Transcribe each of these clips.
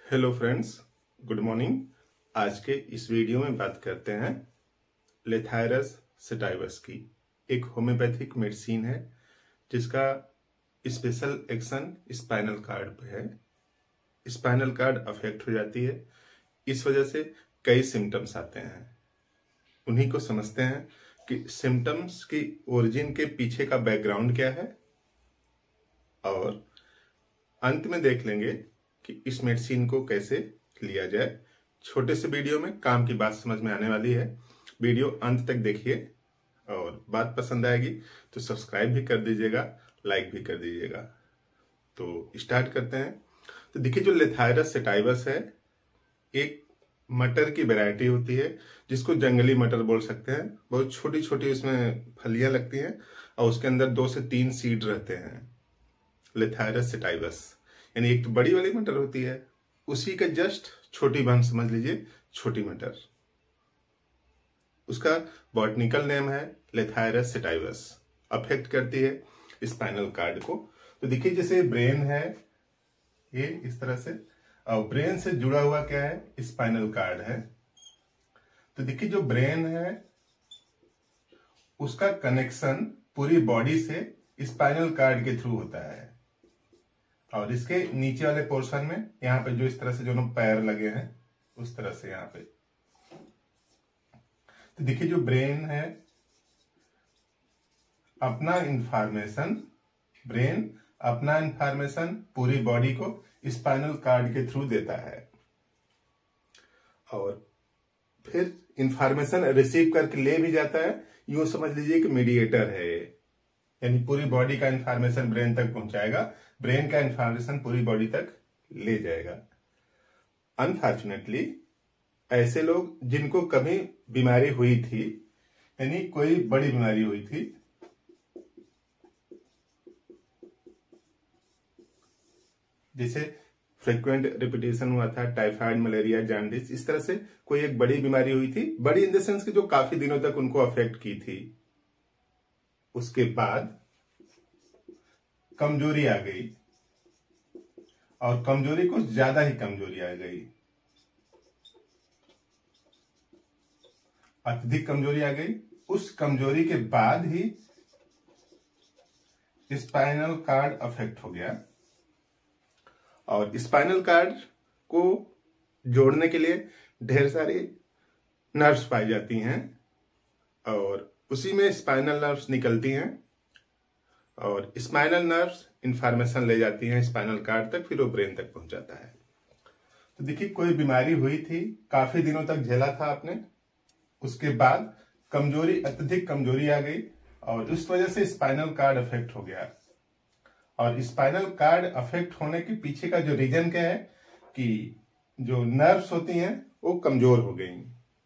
Hello friends, good morning. आज के इस वीडियो में बात करते हैं लेथायरस सटाइवस की। एक होम्योपैथिक मेडिसिन है जिसका स्पेशल एक्शन स्पाइनल कार्ड पे है। स्पाइनल कार्ड अफेक्ट हो जाती है, इस वजह से कई सिम्टम्स आते हैं। उन्हीं को समझते हैं कि सिम्टम्स की ओरिजिन के पीछे का बैकग्राउंड क्या है, और अंत में देख लेंगे कि इस मेडिसिन को कैसे लिया जाए। छोटे से वीडियो में काम की बात समझ में आने वाली है। वीडियो अंत तक देखिए और बात पसंद आएगी तो सब्सक्राइब भी कर दीजिएगा, लाइक भी कर दीजिएगा। तो स्टार्ट करते हैं। तो देखिए, जो लेथायरस सटाइवस है, एक मटर की वैरायटी होती है जिसको जंगली मटर बोल सकते हैं। बहुत छोटी छोटी उसमें फलियां लगती हैं और उसके अंदर 2 से 3 सीड रहते हैं। लेथायरस सटाइवस यानी एक तो बड़ी वाली मटर होती है, उसी का जस्ट छोटी बहन समझ लीजिए, छोटी मटर। उसका बॉटनिकल नेम है लेथायरस सटाइवस। अफेक्ट करती है स्पाइनल कार्ड को। तो देखिए, जैसे ब्रेन है ये इस तरह से, और ब्रेन से जुड़ा हुआ क्या है, स्पाइनल कार्ड है। तो देखिए, जो ब्रेन है उसका कनेक्शन पूरी बॉडी से स्पाइनल कार्ड के थ्रू होता है। और इसके नीचे वाले पोर्शन में यहाँ पे जो इस तरह से दोनों पैर लगे हैं, उस तरह से यहाँ पे। तो देखिए, जो ब्रेन है ब्रेन अपना इंफॉर्मेशन पूरी बॉडी को स्पाइनल कार्ड के थ्रू देता है, और फिर इंफॉर्मेशन रिसीव करके ले भी जाता है। यूं समझ लीजिए कि मीडिएटर है, यानी पूरी बॉडी का इंफॉर्मेशन ब्रेन तक पहुंचाएगा, ब्रेन का इंफॉर्मेशन पूरी बॉडी तक ले जाएगा। अनफॉर्चुनेटली ऐसे लोग जिनको कभी बीमारी हुई थी, यानी कोई बड़ी बीमारी हुई थी, जैसे फ्रीक्वेंट रिपीटेशन हुआ था, टाइफाइड, मलेरिया, जॉन्डिस, इस तरह से कोई एक बड़ी बीमारी हुई थी, बड़ी इन द सेंस कि जो काफी दिनों तक उनको अफेक्ट की थी। उसके बाद कमजोरी आ गई, और कमजोरी कुछ ज्यादा ही कमजोरी आ गई, अत्यधिक कमजोरी आ गई। उस कमजोरी के बाद ही स्पाइनल कार्ड अफेक्ट हो गया, और स्पाइनल कार्ड को जोड़ने के लिए ढेर सारी नर्व्स पाई जाती हैं, और उसी में स्पाइनल नर्व्स निकलती हैं, और स्पाइनल नर्व्स इंफॉर्मेशन ले जाती हैं स्पाइनल कार्ड तक, फिर वो ब्रेन तक पहुंच जाता है। तो देखिए, कोई बीमारी हुई थी, काफी दिनों तक झेला था आपने, उसके बाद कमजोरी, अत्यधिक कमजोरी आ गई, और उस वजह से स्पाइनल कार्ड अफेक्ट हो गया। और स्पाइनल कार्ड अफेक्ट होने के पीछे का जो रीजन क्या है कि जो नर्व्स होती हैं वो कमजोर हो गई,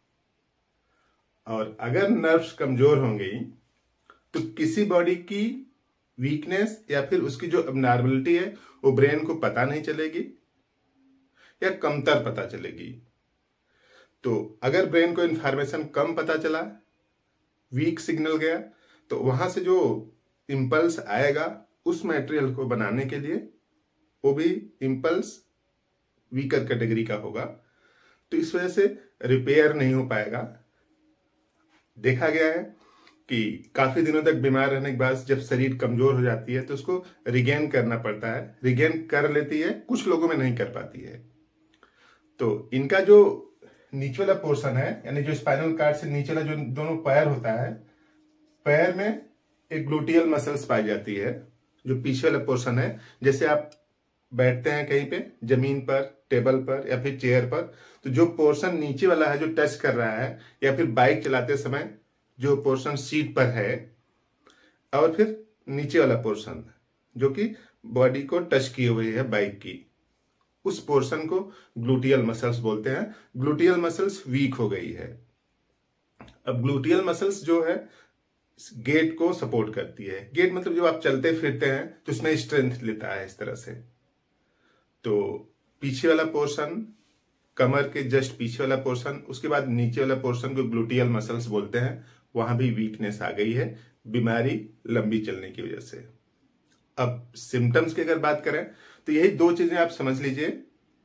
और अगर नर्व्स कमजोर हो गई तो किसी बॉडी की वीकनेस या फिर उसकी जो अबनॉर्मलिटी है वो ब्रेन को पता नहीं चलेगी या कमतर पता चलेगी। तो अगर ब्रेन को इंफॉर्मेशन कम पता चला, वीक सिग्नल गया, तो वहां से जो इंपल्स आएगा उस मटेरियल को बनाने के लिए, वो भी इंपल्स वीकर कैटेगरी का होगा। तो इस वजह से रिपेयर नहीं हो पाएगा। देखा गया है कि काफी दिनों तक बीमार रहने के बाद जब शरीर कमजोर हो जाती है तो उसको रिगेन करना पड़ता है। रिगेन कर लेती है, कुछ लोगों में नहीं कर पाती है। तो इनका जो नीचे वाला पोर्शन है, यानी जो स्पाइनल कार्ड से नीचे वाला जो दोनों पैर होता है, पैर में एक ग्लूटियल मसल्स पाई जाती है। जो पीछे वाला पोर्शन है, जैसे आप बैठते हैं कहीं पे जमीन पर, टेबल पर या फिर चेयर पर, तो जो पोर्शन नीचे वाला है जो टच कर रहा है, या फिर बाइक चलाते समय जो पोर्शन सीट पर है, और फिर नीचे वाला पोर्शन जो कि बॉडी को टच किए हुए है बाइक की, उस पोर्शन को ग्लूटियल मसल्स बोलते हैं। ग्लूटियल मसल्स वीक हो गई है। अब ग्लूटियल मसल्स जो है गेट को सपोर्ट करती है। गेट मतलब जो आप चलते फिरते हैं तो उसमें स्ट्रेंथ लेता है इस तरह से। तो पीछे वाला पोर्शन, कमर के जस्ट पीछे वाला पोर्शन, उसके बाद नीचे वाला पोर्शन को ग्लूटियल मसल्स बोलते हैं, वहां भी वीकनेस आ गई है बीमारी लंबी चलने की वजह से। अब सिम्टम्स की अगर बात करें तो यही 2 चीजें आप समझ लीजिए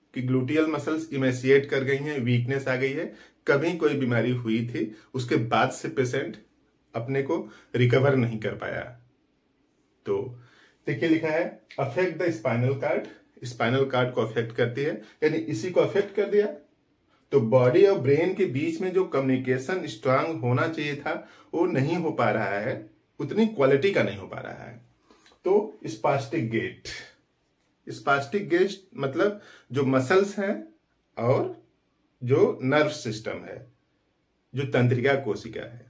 कि ग्लूटियल मसल्स इमेसिएट कर गई हैं, वीकनेस आ गई है, कभी कोई बीमारी हुई थी, उसके बाद से पेशेंट अपने को रिकवर नहीं कर पाया। तो देखिए लिखा है affect the spinal cord, spinal cord को अफेक्ट करती है, यानी इसी को अफेक्ट कर दिया तो बॉडी और ब्रेन के बीच में जो कम्युनिकेशन स्ट्रांग होना चाहिए था वो नहीं हो पा रहा है, उतनी क्वालिटी का नहीं हो पा रहा है। तो स्पास्टिक गेट, स्पास्टिक गेट मतलब जो मसल्स हैं और जो नर्व सिस्टम है, जो तंत्रिका कोशिका है,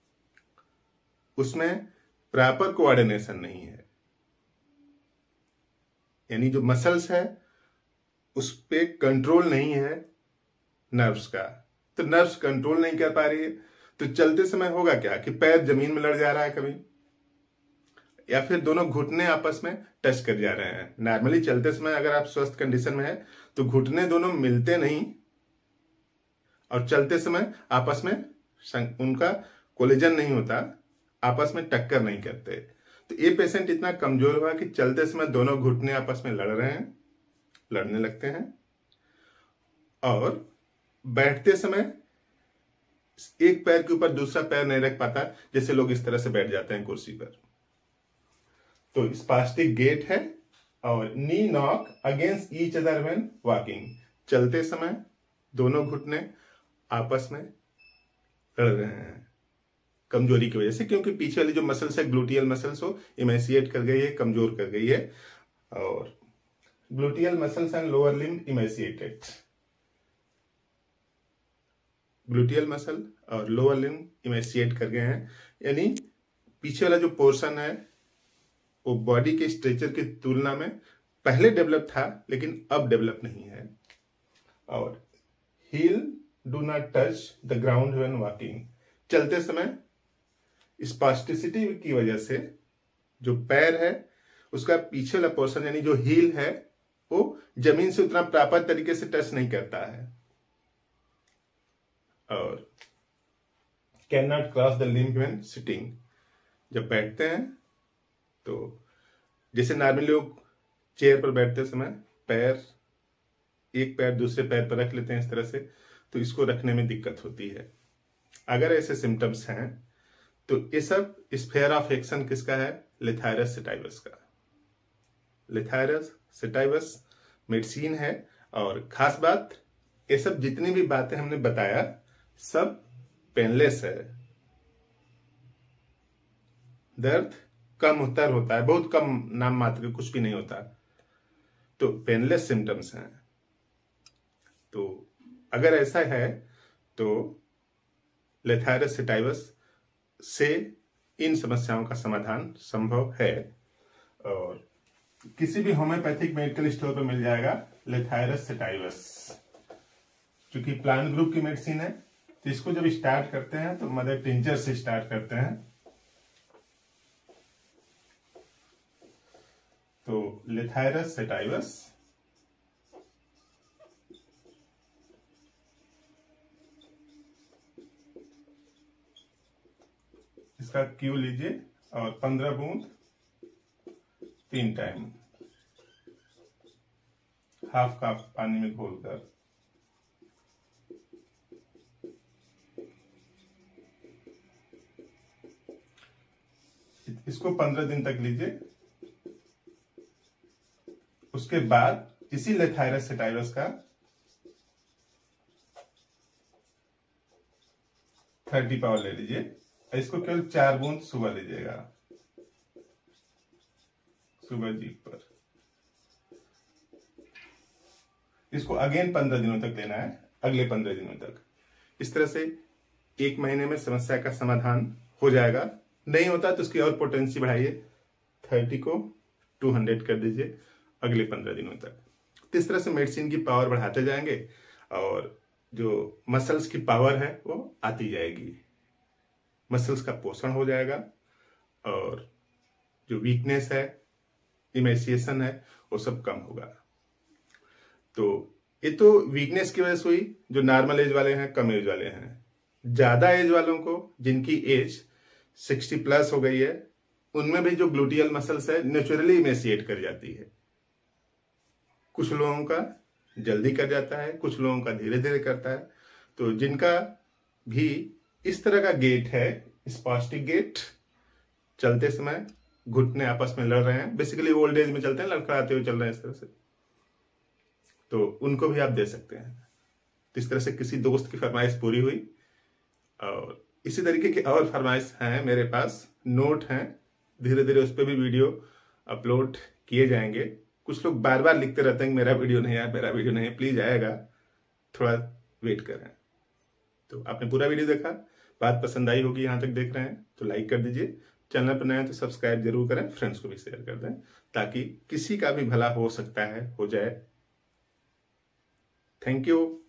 उसमें प्रॉपर कोऑर्डिनेशन नहीं है, यानी जो मसल्स है उस पे कंट्रोल नहीं है नर्व्स का, तो नर्व्स कंट्रोल नहीं कर पा रही है। तो चलते समय होगा क्या कि पैर जमीन में लड़ जा रहा है कभी, या फिर दोनों घुटने आपस में टच कर जा रहे हैं। नॉर्मली चलते समय अगर आप स्वस्थ कंडीशन में है तो घुटने दोनों मिलते नहीं और चलते समय आपस में उनका कोलिजन नहीं होता, आपस में टक्कर नहीं करते। तो ये पेशेंट इतना कमजोर हुआ कि चलते समय दोनों घुटने आपस में लड़ रहे हैं, लड़ने लगते हैं, और बैठते समय एक पैर के ऊपर दूसरा पैर नहीं रख पाता, जैसे लोग इस तरह से बैठ जाते हैं कुर्सी पर। तो स्पास्टिक गेट है और knee knock against each other when walking, चलते समय दोनों घुटने आपस में लड़ रहे हैं कमजोरी की वजह से, क्योंकि पीछे वाली जो मसल्स है ग्लूटियल मसल्स हो इमेसिएट कर गई है, कमजोर कर गई है, और gluteal muscles and lower limb emaciated, gluteal muscle और लोअर लिम्ब इमेसिएट कर गए हैं, यानी पीछे वाला जो पोर्शन है वो बॉडी के स्ट्रक्चर की तुलना में पहले डेवलप था लेकिन अब डेवलप नहीं है। और heel do not touch the ground when walking, चलते समय स्पास्टिसिटी की वजह से जो पैर है उसका पीछे वाला पोर्शन यानी जो हील है वो जमीन से उतना प्रॉपर तरीके से टच नहीं करता है, और can not cross the limb when sitting, जब बैठते हैं तो जैसे नॉर्मली लोग चेयर पर बैठते समय पैर एक पैर दूसरे पैर पर रख लेते हैं इस तरह से, तो इसको रखने में दिक्कत होती है। अगर ऐसे सिम्टम्स हैं तो ये सब स्फेयर ऑफ एक्शन किसका है, लेथायरस सैटाइवस का। लेथायरस सैटाइवस मेडिसिन है, और खास बात ये सब जितनी भी बातें हमने बताया सब पेनलेस है, दर्द कम उत्तर होता है, बहुत कम, नाम मात्र कुछ भी नहीं होता, तो पेनलेस सिम्टम्स हैं। तो अगर ऐसा है तो लेथायरस सैटाइवस से इन समस्याओं का समाधान संभव है, और किसी भी होम्योपैथिक मेडिकल स्टोर पर मिल जाएगा लेथायरस सैटाइवस। क्योंकि प्लांट ग्रुप की मेडिसिन है तो इसको जब स्टार्ट करते हैं तो मदर टिंचर से स्टार्ट करते हैं। तो लेथायरस सैटाइवस इसका क्यू लीजिए और 15 बूंद 3 टाइम हाफ कप पानी में घोलकर इसको 15 दिन तक लीजिए। उसके बाद इसी लेथायरस सैटाइवस का 30 पावर ले लीजिए, इसको केवल 4 बूंद सुबह लीजिएगा, सुबह जीभ पर। इसको अगेन 15 दिनों तक लेना है, अगले 15 दिनों तक। इस तरह से 1 महीने में समस्या का समाधान हो जाएगा। नहीं होता तो उसकी और पोटेंसी बढ़ाइए, 30 को 200 कर दीजिए अगले 15 दिनों तक। तो इस तरह से मेडिसिन की पावर बढ़ाते जाएंगे और जो मसल्स की पावर है वो आती जाएगी, मसल्स का पोषण हो जाएगा, और जो वीकनेस है, इमेसिएशन है, वो सब कम होगा। तो ये तो वीकनेस की वजह से हुई, जो नॉर्मल एज वाले हैं, कम एज वाले हैं। ज्यादा एज वालों को, जिनकी एज 60 प्लस हो गई है, उनमें भी जो ग्लूटियल मसल्स है नेचुरली इमेसिएट कर जाती है। कुछ लोगों का जल्दी कर जाता है, कुछ लोगों का धीरे धीरे करता है। तो जिनका भी इस तरह का गेट है, स्पास्टिक गेट, चलते समय घुटने आपस में लड़ रहे हैं, बेसिकली ओल्ड एज में चलते हैं, लड़खड़ाते हुए चल रहे हैं इस तरह से, तो उनको भी आप दे सकते हैं। तो इस तरह से किसी दोस्त की फरमाइश पूरी हुई। और इसी तरीके की और फरमाइश हैं मेरे पास, नोट हैं, धीरे धीरे उस पर भी वीडियो अपलोड किए जाएंगे। कुछ लोग बार बार लिखते रहते हैं कि मेरा वीडियो नहीं है, मेरा वीडियो नहीं है, प्लीज आएगा, थोड़ा वेट करें। तो आपने पूरा वीडियो देखा, बात पसंद आई होगी, यहाँ तक देख रहे हैं तो लाइक कर दीजिए, चैनल पर नए हैं तो सब्सक्राइब जरूर करें, फ्रेंड्स को भी शेयर कर दें, ताकि किसी का भी भला हो सकता है, हो जाए। Thank you.